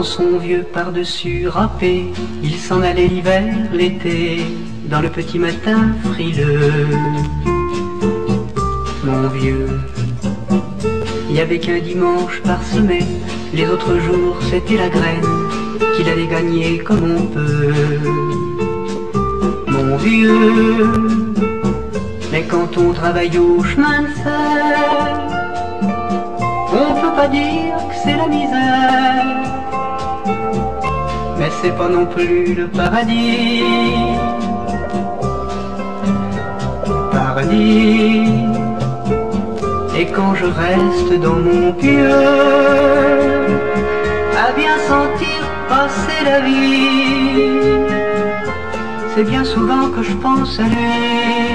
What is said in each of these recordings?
son vieux par-dessus râpé, il s'en allait l'hiver, l'été, dans le petit matin frileux. Mon vieux, il n'y avait qu'un dimanche par semaine, les autres jours c'était la graine qu'il allait gagner comme on peut. Mon vieux, mais quand on travaille au chemin de fer, on peut pas dire que c'est la misère, mais c'est pas non plus le paradis. Paradis. Et quand je reste dans mon pieu, à bien sentir passer la vie, c'est bien souvent que je pense à lui.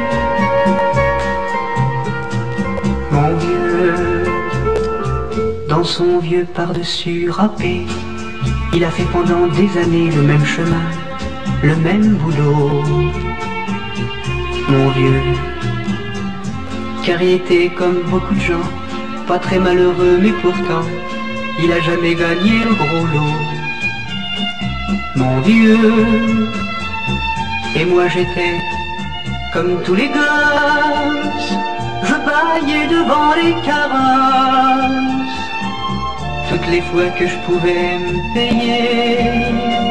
Mon vieux, dans son vieux par-dessus râpé, il a fait pendant des années le même chemin, le même boulot. Mon vieux, car il était comme beaucoup de gens, pas très malheureux, mais pourtant il a jamais gagné le gros lot. Mon vieux, et moi j'étais comme tous les gosses, je baillais devant les carrosses toutes les fois que je pouvais me payer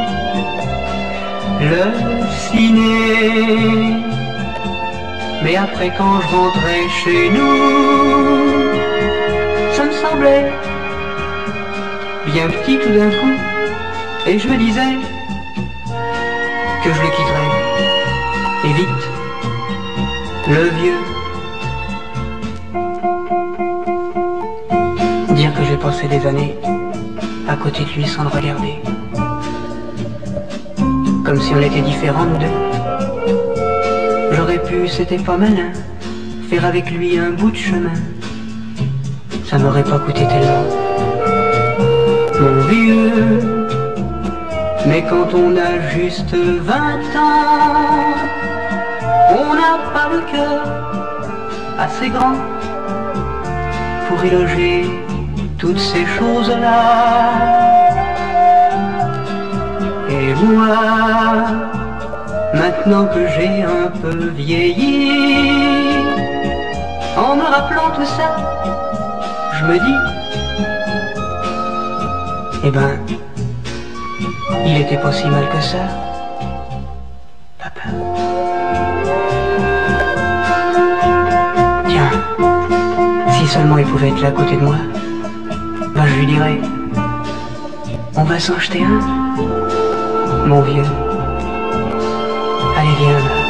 le ciné. Mais après quand je rentrais chez nous, ça me semblait bien petit tout d'un coup, et je me disais que je le quitterais, et vite, le vieux. Dire que j'ai passé des années à côté de lui sans le regarder, comme si on était différents nous deux. J'aurais pu, c'était pas malin, faire avec lui un bout de chemin, ça m'aurait pas coûté tellement. Mon vieux, mais quand on a juste 20 ans, on n'a pas le cœur assez grand pour éloger toutes ces choses-là. Et moi, maintenant que j'ai un peu vieilli, en me rappelant tout ça, je me dis, eh ben, il était pas si mal que ça, papa. Tiens, si seulement il pouvait être là à côté de moi, ben je lui dirais, on va s'en jeter un, mon vieux. Allez, viens.